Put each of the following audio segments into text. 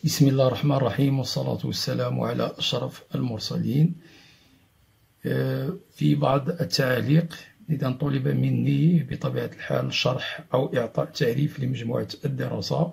بسم الله الرحمن الرحيم، والصلاة والسلام على أشرف المرسلين. في بعض التعاليق إذا طلب مني بطبيعة الحال شرح أو إعطاء تعريف لمجموعة الدراسة،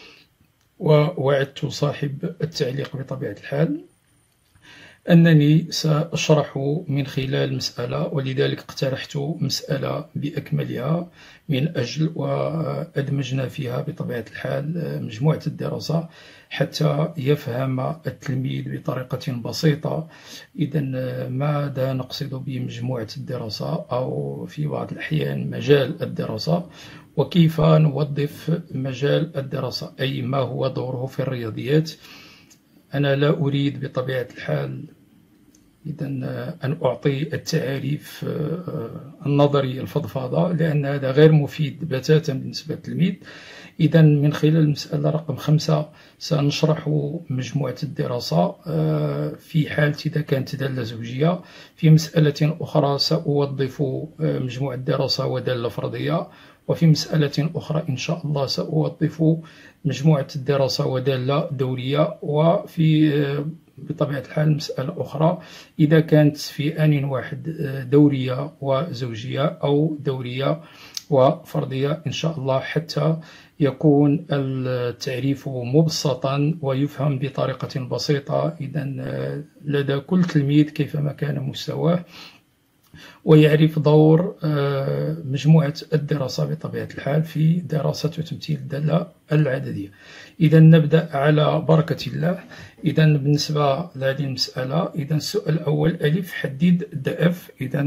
ووعدت صاحب التعليق بطبيعة الحال أنني سأشرح من خلال مسألة، ولذلك اقترحت مسألة بأكملها من أجل وأدمجنا فيها بطبيعة الحال مجموعة الدراسة حتى يفهم التلميذ بطريقة بسيطة إذا ماذا نقصد بمجموعة الدراسة أو في بعض الأحيان مجال الدراسة، وكيف نوظف مجال الدراسة، أي ما هو دوره في الرياضيات. أنا لا أريد بطبيعة الحال أن أعطي التعاريف النظري الفضفاضة، لأن هذا غير مفيد بتاتا بالنسبة للتلميذ. إذا من خلال المسألة رقم 5 سنشرح مجموعة الدراسة في حالة إذا كانت دالة زوجية. في مسألة أخرى سأوظف مجموعة الدراسة ودالة فرضية، وفي مسألة أخرى إن شاء الله سأوظف مجموعة الدراسة ودالة دورية، وفي بطبيعة الحال مسألة أخرى إذا كانت في آن واحد دورية وزوجية أو دورية وفردية إن شاء الله، حتى يكون التعريف مبسطا ويفهم بطريقة بسيطة إذا لدى كل تلميذ كيفما كان مستواه، ويعرف دور مجموعة الدراسة بطبيعة الحال في دراسة وتمثيل الدالة العددية. إذا نبدأ على بركة الله. إذا بالنسبة لهذه المسألة، إذا السؤال الأول ألف، حدد دأف. إذا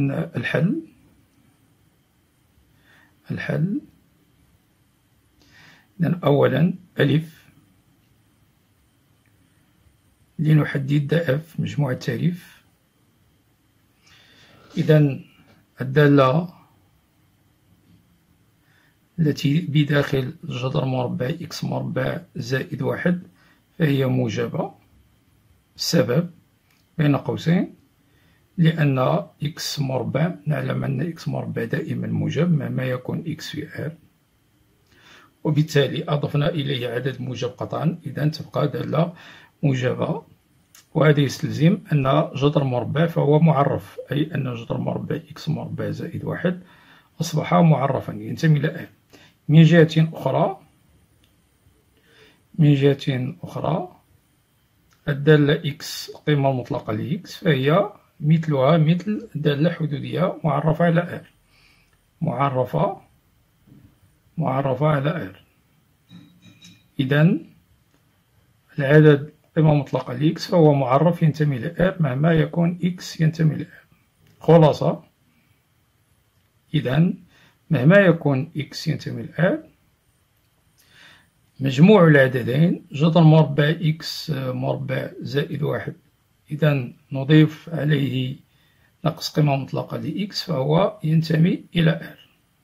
الحل إذا أولا ألف، لنحدد دأف مجموعة تعريف. إذا الدالة التي بداخل جذر مربع إكس مربع زائد 1 فهي موجبة. السبب بين قوسين لأن إكس مربع نعلم أن إكس مربع دائما موجب مهما يكون إكس في R، وبالتالي أضفنا إليه عدد موجب قطعا، إذا تبقى دالة موجبة. وهذا يستلزم أن جذر مربع فهو معرف، أي أن جذر مربع إكس مربع زائد 1 أصبح معرفا ينتمي إلى R. من جهة أخرى الدالة إكس القيمة المطلقة لإكس فهي مثلها مثل دالة حدودية معرفة على R، معرفة على R. إذا العدد قيمة مطلقة لإكس فهو معرف ينتمي إلى R مهما يكون إكس ينتمي إلى R. خلاصة، إذا مهما يكون إكس ينتمي إلى R، مجموع العددين جذر مربع إكس مربع زائد 1 إذا نضيف عليه نقص قيمة مطلقة لإكس فهو ينتمي إلى R،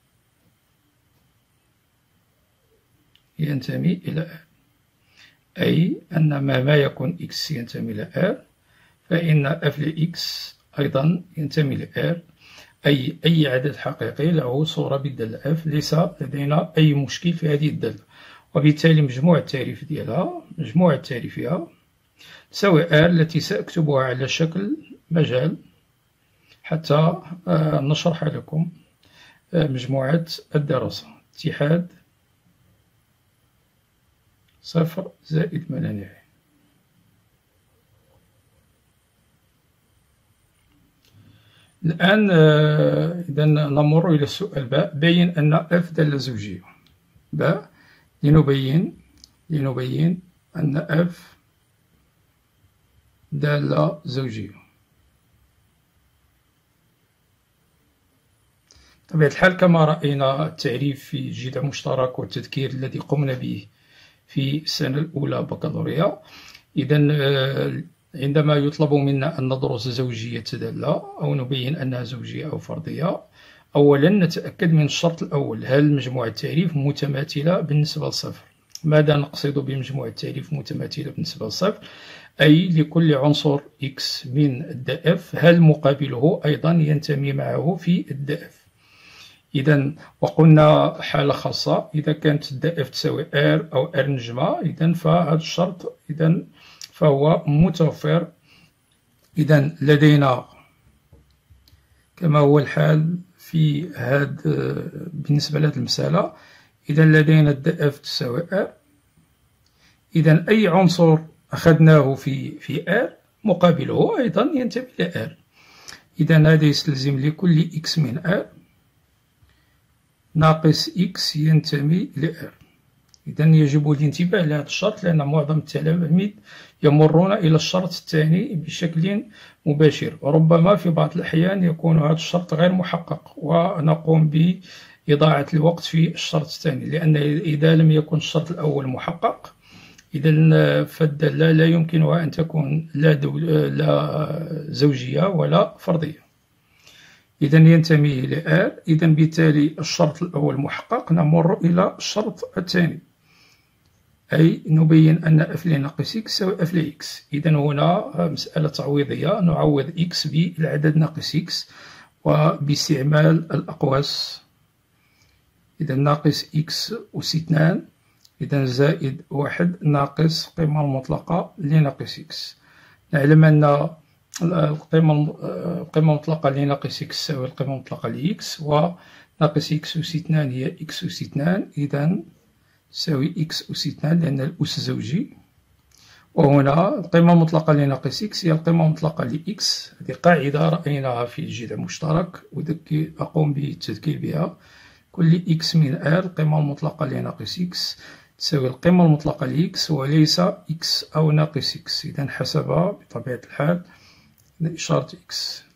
أي أن مهما يكون إكس ينتمي إلى R فإن أف لإكس أيضا ينتمي إلى R، أي عدد حقيقي له صورة بالدالة F. ليس لدينا أي مشكل في هذه الدالة، وبالتالي مجموع التعريف ديالها مجموع تعريفها تساوي R التي سأكتبها على شكل مجال حتى نشرح لكم مجموعة الدراسة. اتحاد صفر زائد ما لا نهاية. الآن إذا نمر إلى السؤال باء. بين أن F دالة زوجية. باء، لنبين أن F دالة زوجية. بطبيعة الحال كما رأينا التعريف في جذع مشترك والتذكير الذي قمنا به في السنة الأولى بكالوريا. إذا عندما يطلب منا أن ندرس زوجية دالة أو نبين أنها زوجية أو فردية، أولا نتأكد من الشرط الأول: هل مجموعة التعريف متماثلة بالنسبة لصفر؟ ماذا نقصد بمجموعة التعريف متماثلة بالنسبة لصفر؟ أي لكل عنصر X من الدأف هل مقابله أيضا ينتمي معه في الدأف. إذا وقلنا حالة خاصة إذا كانت د اف تساوي ار أو ار نجمة، إذا فهذا الشرط إذا فهو متوفر. إذا لدينا كما هو الحال في هذا بالنسبة لهذه المسألة، إذا لدينا د اف تساوي ار، إذا أي عنصر أخذناه في ار مقابله أيضا ينتمي ل r. إذا هذا يستلزم لكل x من r ناقص x ينتمي ل r. إذا يجب الانتباه لهذا الشرط، لأن معظم التلاميذ يمرون إلى الشرط الثاني بشكل مباشر، وربما في بعض الأحيان يكون هذا الشرط غير محقق ونقوم بإضاعة الوقت في الشرط الثاني، لأن إذا لم يكن الشرط الأول محقق إذا فالدالة لا يمكنها أن تكون لا زوجية ولا فرضية. إذا ينتمي إلى R، إذا بالتالي الشرط الأول محقق، نمر إلى الشرط الثاني، أي نبين أن f ناقص x يساوي f x. إذا هنا مسألة تعويضية، نعوض x بالعدد ناقص x وباستعمال الأقواس. إذا ناقص x أس 2، إذا زائد 1 ناقص القيمة المطلقة لناقص x. نعلم أن القيمة المطلقة لناقص x تساوي القيمة المطلقة لx، وناقص x أس 2 هي x أس 2، إذا تساوي x أس 2 لأن الأس زوجي. وهنا القيمة المطلقة لناقص x هي القيمة المطلقة لx، هذه قاعدة رأيناها في الجذع المشترك أقوم بالتذكير بها. كل x من r القيمة المطلقة لناقص x تساوي القيمة المطلقة لx وليس x أو ناقص x. إذا حسبها بطبيعة الحال إشارة x.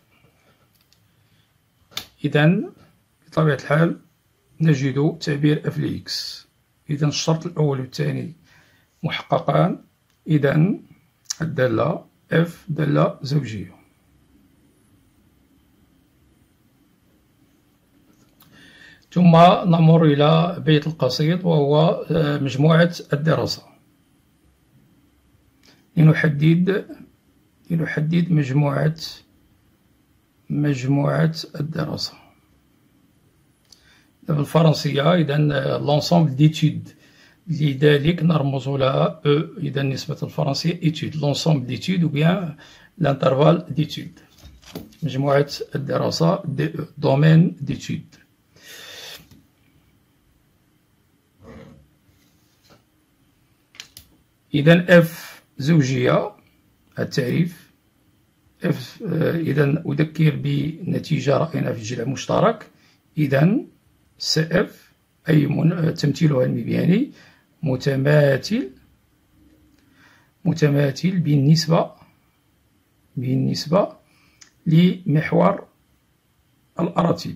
إذا بطبيعة الحال نجد تعبير f لx. إذا الشرط الأول والثاني محققان، إذا الدالة f دالة زوجية. ثم نمر إلى بيت القصيد وهو مجموعة الدراسة. لنحدد مجموعة الدراسة بالفرنسية. إذا l'ensemble d'études، لذلك نرمز لها E. إذا نسبة الفرنسية étude، l'ensemble d'études ou bien l'intervalle d'études. مجموعة الدراسة DE domaine d'études. إذا f زوجية التعريف f. إذا أذكر بنتيجة رأينا في الجذع المشترك. إذا CF أي تمثيلها المبياني متماثل بالنسبة لمحور الأراتيب.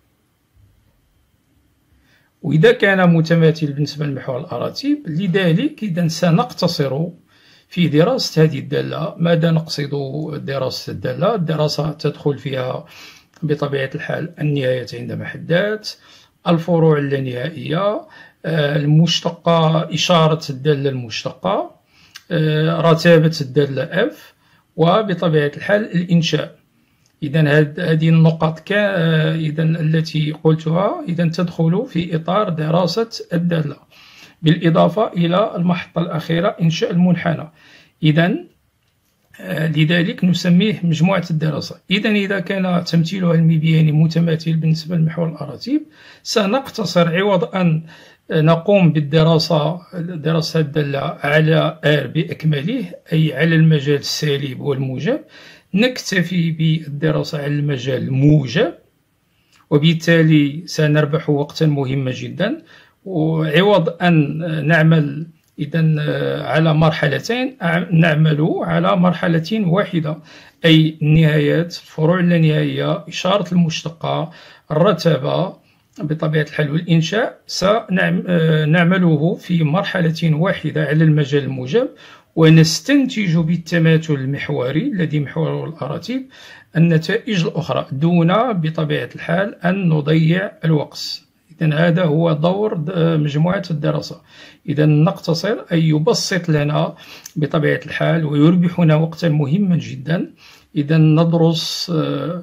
وإذا كان متماثل بالنسبة لمحور الأراتيب، لذلك إذا سنقتصر في دراسة هذه الدالة. ماذا نقصد دراسة الدالة؟ الدراسة تدخل فيها بطبيعة الحال النهايات عند محدات، الفروع اللانهائية، المشتقة، إشارة الدالة المشتقة، رتابة الدالة f، وبطبيعة الحال الإنشاء. إذا هذه النقط إذا التي قلتها إذا تدخل في إطار دراسة الدالة، بالإضافة إلى المحطة الأخيرة إنشاء المنحنى. إذا لذلك نسميه مجموعة الدراسة. إذا كان تمثيلها المبياني متماثل بالنسبة لمحور الأراتيب، سنقتصر عوض أن نقوم دراسة الدالة على R بأكمله، أي على المجال السالب والموجب، نكتفي بالدراسة على المجال الموجب، وبالتالي سنربح وقتا مهما جدا. وعوض أن نعمل على مرحلتين، نعمل على مرحلة واحدة، أي النهايات، الفروع اللانهائية، إشارة المشتقة، الرتبة بطبيعة الحال والإنشاء سنعمله في مرحلة واحدة على المجال الموجب، ونستنتج بالتماثل المحوري الذي محوره الأراتيب النتائج الأخرى دون بطبيعة الحال أن نضيع الوقت. إذن هذا هو دور مجموعة الدراسة. إذا نقتصر أي يبسط لنا بطبيعة الحال ويربحنا وقتا مهما جدا. إذا ندرس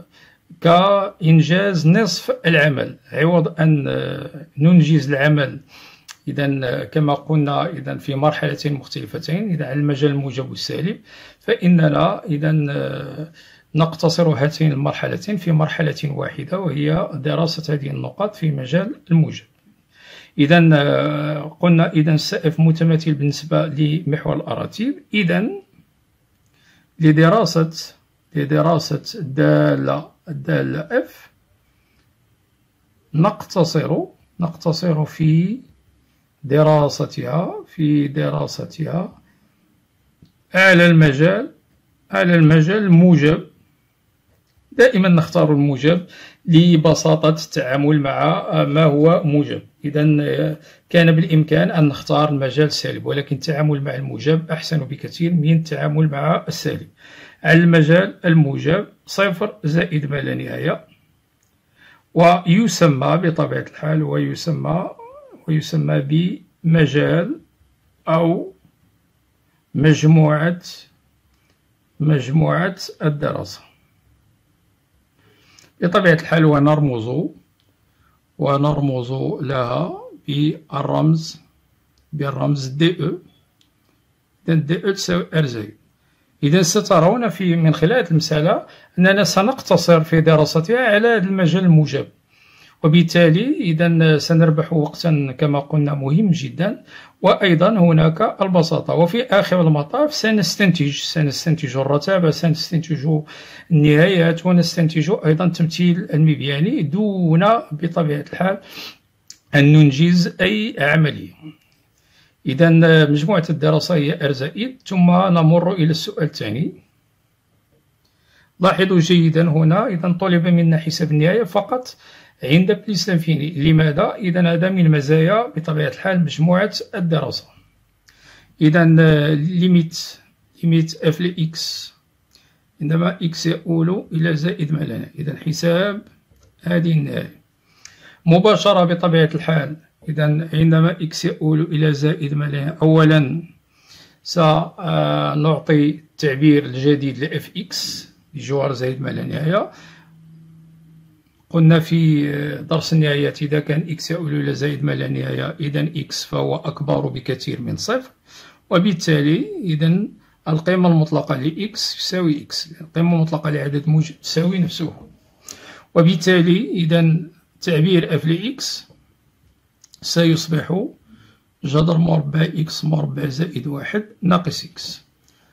كإنجاز نصف العمل، عوض أن ننجز العمل إذا كما قلنا إذا في مرحلتين مختلفتين إذا على المجال الموجب والسالب، فإننا إذا نقتصر هاتين المرحلتين في مرحلة واحدة، وهي دراسة هذه النقاط في مجال الموجب. إذا قلنا إذا السائف متماثل بالنسبة لمحور الأراتيب. إذا لدراسة الدالة F نقتصر في دراستها على المجال الموجب. دائما نختار الموجب لبساطة التعامل مع ما هو موجب. إذا كان بالإمكان أن نختار المجال السالب، ولكن التعامل مع الموجب أحسن بكثير من التعامل مع السالب. على المجال الموجب 0 زائد ما لا نهاية، ويسمى بطبيعة الحال ويسمى بمجال أو مجموعة الدراسة بطبيعة الحال، ونرمز لها بالرمز DE. إذن DE تساوي R زائد. إذا سترون من خلال المسألة أننا سنقتصر في دراستها على هذا المجال الموجب، وبالتالي إذا سنربح وقتا كما قلنا مهم جدا، وأيضا هناك البساطة. وفي آخر المطاف سنستنتج الرتابة، سنستنتج النهايات، ونستنتج أيضا تمثيل المبياني دون بطبيعة الحال أن ننجز أي عملية. إذا مجموعة الدراسة هي R زائد. ثم نمر إلى السؤال الثاني. لاحظوا جيدا هنا إذا طلب منا حساب النهاية فقط عند بليس لانفيني. لماذا؟ إذا هذا من مزايا بطبيعة الحال مجموعة الدراسة. إذا ليميت اف لإكس عندما إكس يؤول إلى زائد ما لا نهاية، إذا حساب هذه النهاية مباشرة بطبيعة الحال. إذا عندما إكس يؤول إلى زائد ما لا نهاية، أولا سنعطي التعبير الجديد لإف إكس بجوار زائد ما لا نهاية. قلنا في درس النهايات إذا كان إكس يؤول إلى زائد ما لا نهاية، إذا إكس فهو أكبر بكثير من صفر، وبالتالي إذا القيمة المطلقة لإكس تساوي إكس، القيمة المطلقة لعدد موجب تساوي نفسه. وبالتالي إذا تعبير اف لإكس سيصبح جذر مربع إكس مربع زائد 1 ناقص إكس.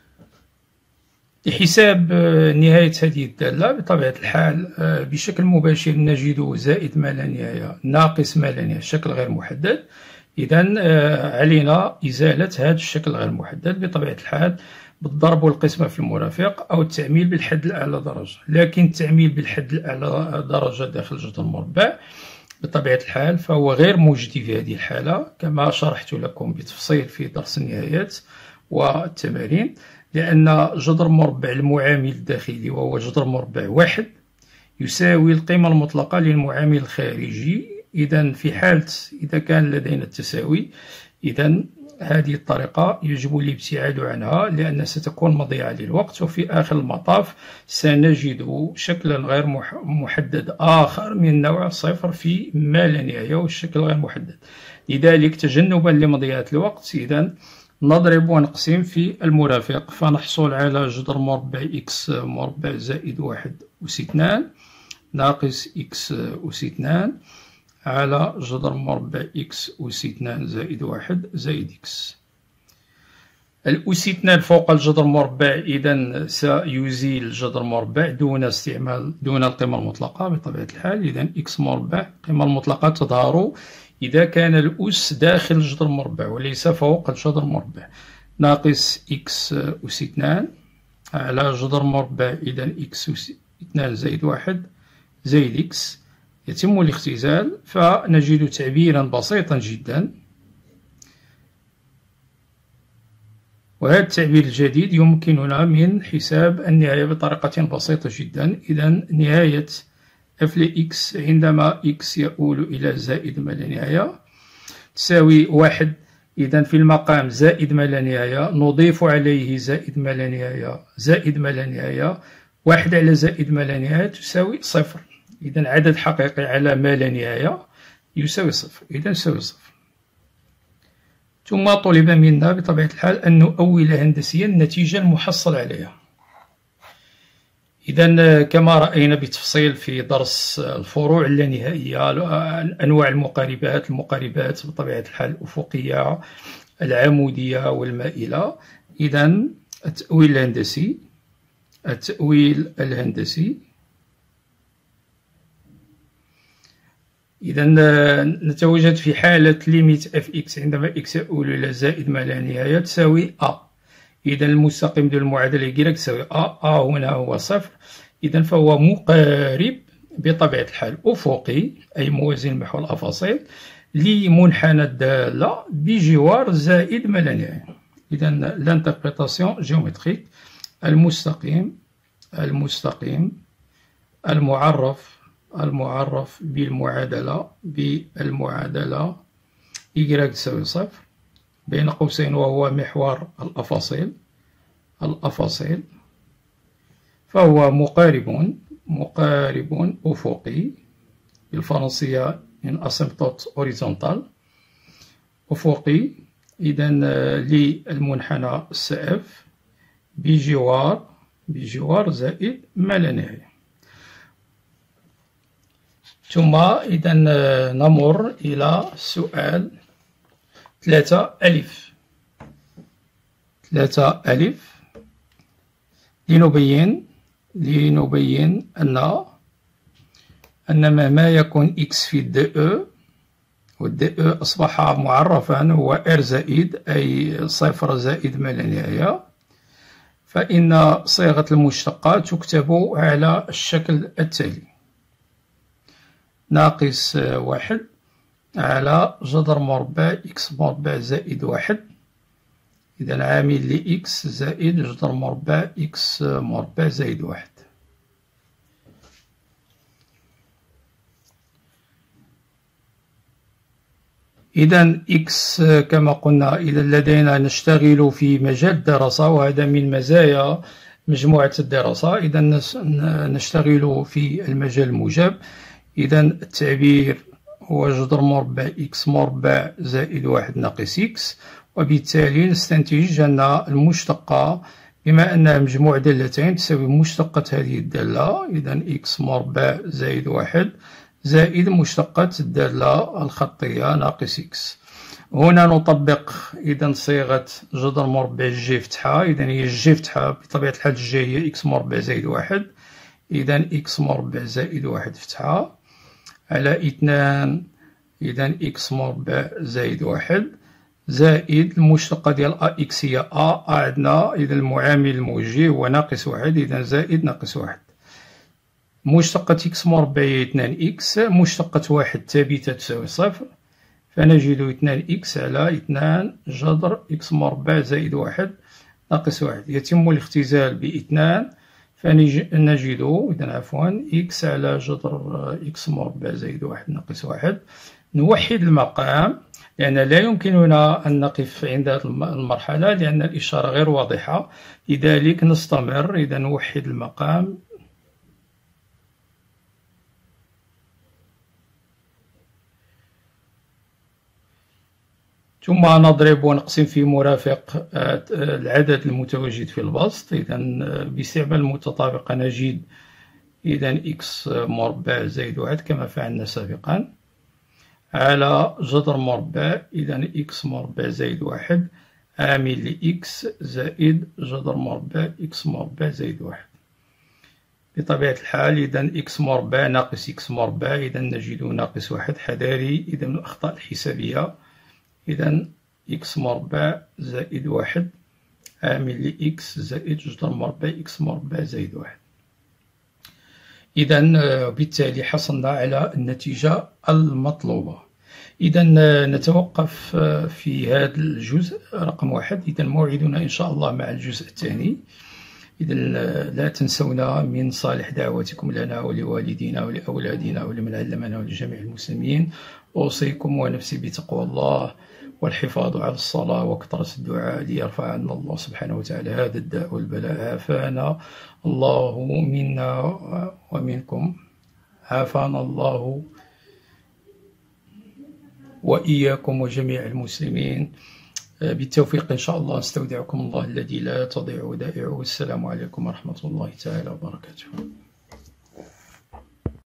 لحساب نهاية هذه الدالة بطبيعة الحال بشكل مباشر نجد زائد ما لا نهاية ناقص ما لا نهاية شكل غير محدد. إذا علينا إزالة هذا الشكل غير محدد بطبيعة الحال بالضرب والقسمة في المرافق أو التعميل بالحد الأعلى درجة. لكن التعميل بالحد الأعلى درجة داخل جذر المربع بطبيعة الحال فهو غير مجدي في هذه الحالة كما شرحت لكم بتفصيل في درس النهايات والتمارين، لأن جذر مربع المعامل الداخلي وهو جذر مربع 1 يساوي القيمة المطلقة للمعامل الخارجي. إذا في حالة إذا كان لدينا التساوي، إذا هذه الطريقة يجب الابتعاد عنها لأنها ستكون مضيعة للوقت، وفي آخر المطاف سنجد شكلا غير محدد آخر من نوع صفر في ما لا نهاية والشكل غير محدد. لذلك تجنبا لمضيعة الوقت إذا نضرب ونقسم في المرافق فنحصل على جذر مربع إكس مربع زائد 1 أس 2 ناقص إكس أس 2 على جذر مربع إكس أس 2 زائد 1 زائد إكس. الأس 2 فوق الجذر مربع إذا سيزيل الجذر مربع دون القيمة المطلقة بطبيعة الحال. إذا إكس مربع القيمة المطلقة تظهر إذا كان الأس داخل الجذر المربع وليس فوق الجذر المربع ناقص إكس أس 2 على جذر مربع إذا إكس أس 2 زائد 1 زائد إكس. يتم الاختزال فنجد تعبيرا بسيطا جدا، وهذا التعبير الجديد يمكننا من حساب النهاية بطريقة بسيطة جدا. إذا نهاية اف لإكس عندما إكس يؤول إلى زائد ما لا نهاية تساوي 1. إذا في المقام زائد ما لا نهاية نضيف عليه زائد ما لا نهاية زائد ما لا نهاية 1 على زائد ما لا نهاية تساوي 0. إذا عدد حقيقي على ما لا نهاية يساوي 0، إذا يساوي 0. ثم طلب منا بطبيعة الحال أن نؤول هندسيا النتيجة المحصل عليها. إذا كما رأينا بتفصيل في درس الفروع اللانهائية، أنواع المقاربات بطبيعة الحال الأفقية، العمودية والمائلة. إذا التأويل الهندسي إذا نتواجد في حالة ليميت اف اكس عندما اكس يؤول إلى زائد ما لا نهاية تساوي أ. إذا المستقيم ديال المعادلة يجي تساوي أ هنا هو 0. إذا فهو مقارب بطبيعة الحال أفقي، أي موازي لمحور الأفاصيل، لمنحنى الدالة بجوار زائد ما لا نهاية. إذا لانتربريتاسيون جيومتريك، المستقيم المعرف بالمعادلة y تساوي 0 بين قوسين وهو محور الأفاصيل، فهو مقارب أفقي، بالفرنسية in asymptote horizontal، أفقي. إذا للمنحنى السائف بجوار زائد ما لا نهاية. ثم إذا نمر إلى سؤال 3 ألف لنبين أن ما يكون x في دي او، والدي او أصبح معرفا هو r زائد أي 0 زائد ما لا نهاية، فإن صيغة المشتقة تكتب على الشكل التالي: ناقص 1 على جذر مربع x مربع زائد 1. إذا عامل ل x زائد جذر مربع x مربع زائد 1. إذا x كما قلنا، إذا لدينا نشتغل في مجال الدراسة، وهذا من مزايا مجموعة الدراسة. إذا نشتغل في المجال الموجب. إذا التعبير هو جذر مربع x مربع زائد 1 ناقص x، وبالتالي نستنتج أن المشتقة بما أنها مجموع دالتين تساوي مشتقة هذه الدالة، إذا x مربع زائد 1 زائد مشتقة الدالة الخطية ناقص x. هنا نطبق إذا صيغة جذر مربع ج فتحة. إذا هي ج فتحة بطبيعة الحال ج هي x مربع زائد 1. إذا x مربع زائد 1 فتحة على 2. إذا x مربع زائد 1 زائد المشتقة ديال x هي عندنا، إذا المعامل الموجي هو ناقص 1، إذا زائد ناقص 1. مشتقة x مربع هي 2x، مشتقة 1 ثابتة تساوي 0، فنجد 2x على 2 جذر x مربع زائد 1 ناقص 1. يتم الاختزال ب2، فنجد إذا x على جذر x مربع زائد 1 ناقص 1. نوحد المقام لأن لا يمكننا أن نقف عند هذه المرحلة لأن الإشارة غير واضحة، لذلك نستمر. إذا نوحد المقام. ثم نضرب ونقسم في مرافق العدد المتواجد في البسط. إذا باستعمال المتطابقة نجد إذا x مربع زائد 1 كما فعلنا سابقا على جذر مربع إذا x مربع زائد 1 عامل ل x زائد جذر مربع x مربع زائد 1. بطبيعة الحال إذا x مربع ناقص x مربع، إذا نجد ناقص 1 حذاري إذا من الأخطاء الحسابية. إذا x مربع زائد 1 عامل ل x زائد جذر مربع x مربع زائد 1. إذا بالتالي حصلنا على النتيجة المطلوبة. إذا نتوقف في هذا الجزء رقم 1. إذا موعدنا إن شاء الله مع الجزء الثاني. إذا لا تنسونا من صالح دعواتكم لنا ولوالدينا ولأولادنا ولمن علمنا ولجميع المسلمين. أوصيكم ونفسي بتقوى الله، والحفاظ على الصلاة وكثرة الدعاء ليرفع عنا الله سبحانه وتعالى هذا الداء والبلاء. عافانا الله منا ومنكم، عافانا الله وإياكم وجميع المسلمين بالتوفيق إن شاء الله. نستودعكم الله الذي لا تضيع ودائعه. والسلام عليكم ورحمة الله تعالى وبركاته.